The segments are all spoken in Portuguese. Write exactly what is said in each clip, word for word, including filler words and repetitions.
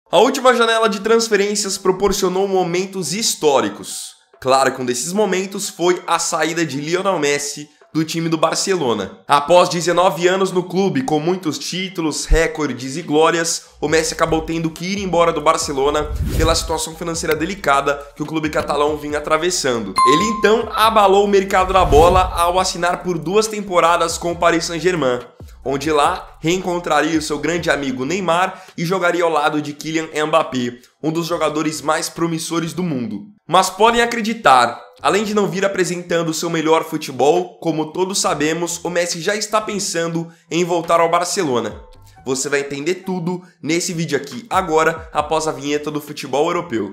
A última janela de transferências proporcionou momentos históricos. Claro que um desses momentos foi a saída de Lionel Messi do time do Barcelona. Após dezenove anos no clube, com muitos títulos, recordes e glórias, o Messi acabou tendo que ir embora do Barcelona pela situação financeira delicada que o clube catalão vinha atravessando. Ele então abalou o mercado da bola ao assinar por duas temporadas com o Paris Saint-Germain, onde lá reencontraria o seu grande amigo Neymar e jogaria ao lado de Kylian Mbappé, um dos jogadores mais promissores do mundo. Mas podem acreditar, além de não vir apresentando seu melhor futebol, como todos sabemos, o Messi já está pensando em voltar ao Barcelona. Você vai entender tudo nesse vídeo aqui agora, após a vinheta do futebol europeu.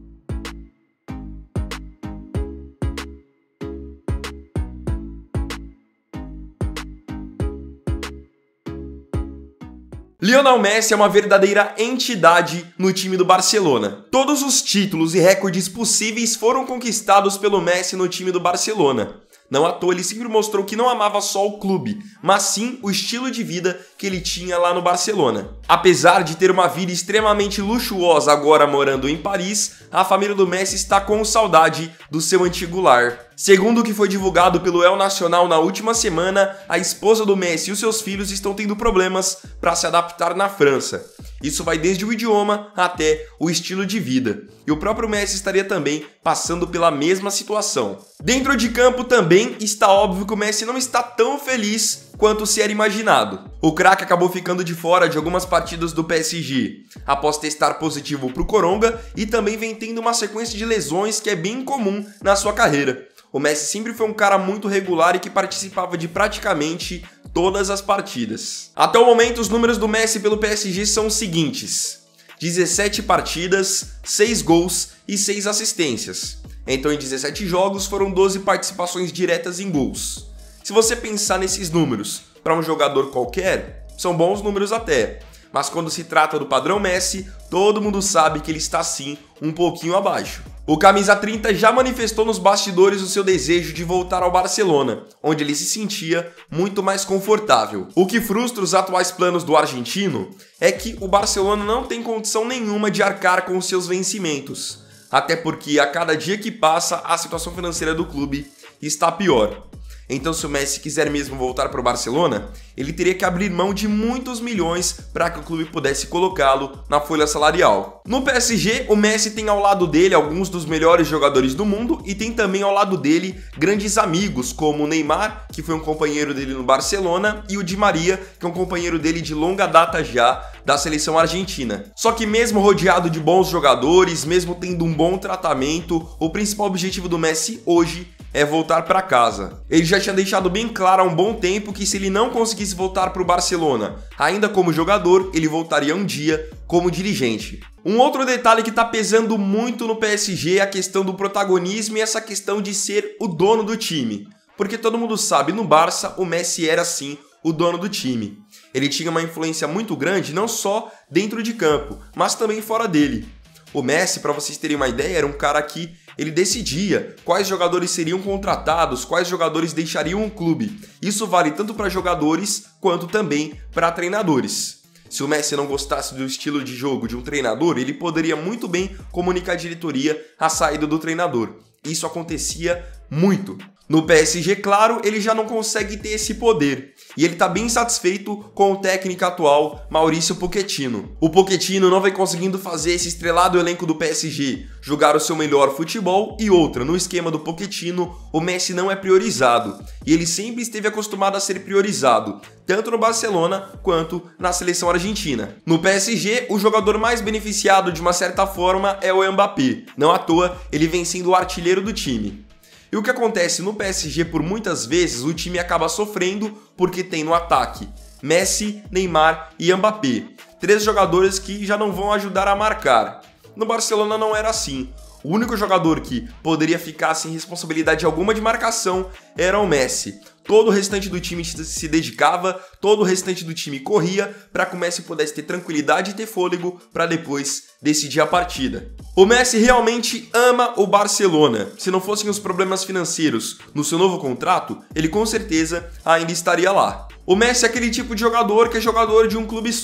Lionel Messi é uma verdadeira entidade no time do Barcelona. Todos os títulos e recordes possíveis foram conquistados pelo Messi no time do Barcelona. Não à toa, ele sempre mostrou que não amava só o clube, mas sim o estilo de vida que ele tinha lá no Barcelona. Apesar de ter uma vida extremamente luxuosa agora morando em Paris, a família do Messi está com saudade do seu antigo lar. Segundo o que foi divulgado pelo El Nacional na última semana, a esposa do Messi e os seus filhos estão tendo problemas para se adaptar na França. Isso vai desde o idioma até o estilo de vida. E o próprio Messi estaria também passando pela mesma situação. Dentro de campo também está óbvio que o Messi não está tão feliz quanto se era imaginado. O craque acabou ficando de fora de algumas partidas do P S G, após testar positivo para o Coronga, e também vem tendo uma sequência de lesões que é bem comum na sua carreira. O Messi sempre foi um cara muito regular e que participava de praticamente todas as partidas. Até o momento, os números do Messi pelo P S G são os seguintes: dezessete partidas, seis gols e seis assistências. Então, em dezessete jogos, foram doze participações diretas em gols. Se você pensar nesses números para um jogador qualquer, são bons números até. Mas quando se trata do padrão Messi, todo mundo sabe que ele está sim um pouquinho abaixo. O camisa trinta já manifestou nos bastidores o seu desejo de voltar ao Barcelona, onde ele se sentia muito mais confortável. O que frustra os atuais planos do argentino é que o Barcelona não tem condição nenhuma de arcar com os seus vencimentos, até porque a cada dia que passa a situação financeira do clube está pior. Então, se o Messi quiser mesmo voltar para o Barcelona, ele teria que abrir mão de muitos milhões para que o clube pudesse colocá-lo na folha salarial. No P S G, o Messi tem ao lado dele alguns dos melhores jogadores do mundo e tem também ao lado dele grandes amigos, como o Neymar, que foi um companheiro dele no Barcelona, e o Di Maria, que é um companheiro dele de longa data já da seleção argentina. Só que mesmo rodeado de bons jogadores, mesmo tendo um bom tratamento, o principal objetivo do Messi hoje é voltar para casa. Ele já tinha deixado bem claro há um bom tempo que se ele não conseguisse voltar para o Barcelona, ainda como jogador, ele voltaria um dia como dirigente. Um outro detalhe que está pesando muito no P S G é a questão do protagonismo e essa questão de ser o dono do time. Porque todo mundo sabe, no Barça, o Messi era sim o dono do time. Ele tinha uma influência muito grande, não só dentro de campo, mas também fora dele. O Messi, para vocês terem uma ideia, era um cara que ele decidia quais jogadores seriam contratados, quais jogadores deixariam o clube. Isso vale tanto para jogadores quanto também para treinadores. Se o Messi não gostasse do estilo de jogo de um treinador, ele poderia muito bem comunicar à diretoria a saída do treinador. Isso acontecia muito. No P S G, claro, ele já não consegue ter esse poder. E ele está bem satisfeito com o técnico atual, Mauricio Pochettino. O Pochettino não vem conseguindo fazer esse estrelado elenco do P S G jogar o seu melhor futebol, e outra, no esquema do Pochettino, o Messi não é priorizado. E ele sempre esteve acostumado a ser priorizado, tanto no Barcelona quanto na seleção argentina. No P S G, o jogador mais beneficiado de uma certa forma é o Mbappé. Não à toa, ele vem sendo o artilheiro do time. E o que acontece no P S G, por muitas vezes, o time acaba sofrendo porque tem no ataque Messi, Neymar e Mbappé. Três jogadores que já não vão ajudar a marcar. No Barcelona não era assim. O único jogador que poderia ficar sem responsabilidade alguma de marcação era o Messi. Todo o restante do time se dedicava, todo o restante do time corria para que o Messi pudesse ter tranquilidade e ter fôlego para depois decidir a partida. O Messi realmente ama o Barcelona. Se não fossem os problemas financeiros no seu novo contrato, ele com certeza ainda estaria lá. O Messi é aquele tipo de jogador que é jogador de um clube só.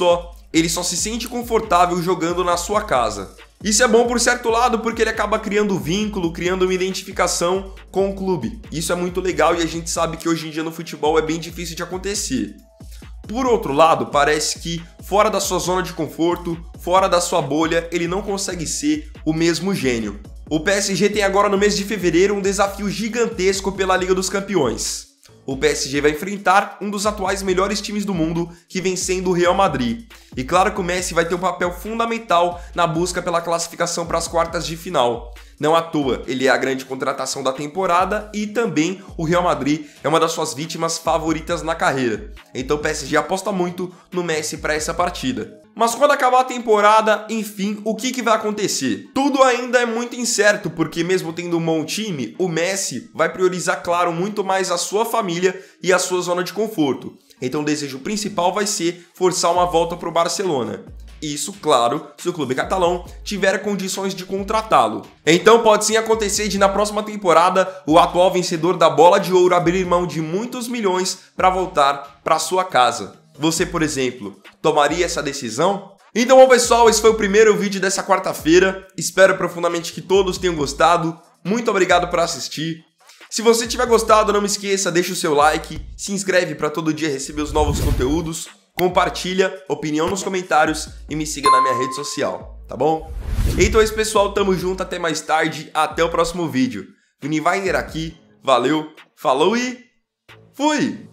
Ele só se sente confortável jogando na sua casa. Isso é bom por certo lado porque ele acaba criando vínculo, criando uma identificação com o clube. Isso é muito legal e a gente sabe que hoje em dia no futebol é bem difícil de acontecer. Por outro lado, parece que fora da sua zona de conforto, fora da sua bolha, ele não consegue ser o mesmo gênio. O P S G tem agora no mês de fevereiro um desafio gigantesco pela Liga dos Campeões. O P S G vai enfrentar um dos atuais melhores times do mundo, que vem sendo o Real Madrid. E claro que o Messi vai ter um papel fundamental na busca pela classificação para as quartas de final. Não à toa, ele é a grande contratação da temporada e também o Real Madrid é uma das suas vítimas favoritas na carreira. Então o P S G aposta muito no Messi para essa partida. Mas quando acabar a temporada, enfim, o que, que vai acontecer? Tudo ainda é muito incerto, porque mesmo tendo um bom time, o Messi vai priorizar, claro, muito mais a sua família e a sua zona de conforto. Então o desejo principal vai ser forçar uma volta para o Barcelona. Isso, claro, se o clube catalão tiver condições de contratá-lo. Então pode sim acontecer de na próxima temporada o atual vencedor da Bola de Ouro abrir mão de muitos milhões para voltar para sua casa. Você, por exemplo, tomaria essa decisão? Então, bom pessoal, esse foi o primeiro vídeo dessa quarta-feira. Espero profundamente que todos tenham gostado. Muito obrigado por assistir. Se você tiver gostado, não me esqueça, deixa o seu like, se inscreve para todo dia receber os novos conteúdos, compartilha, opinião nos comentários e me siga na minha rede social, tá bom? Então é isso, pessoal, tamo junto, até mais tarde, até o próximo vídeo. Vini Weiner aqui, valeu, falou e fui!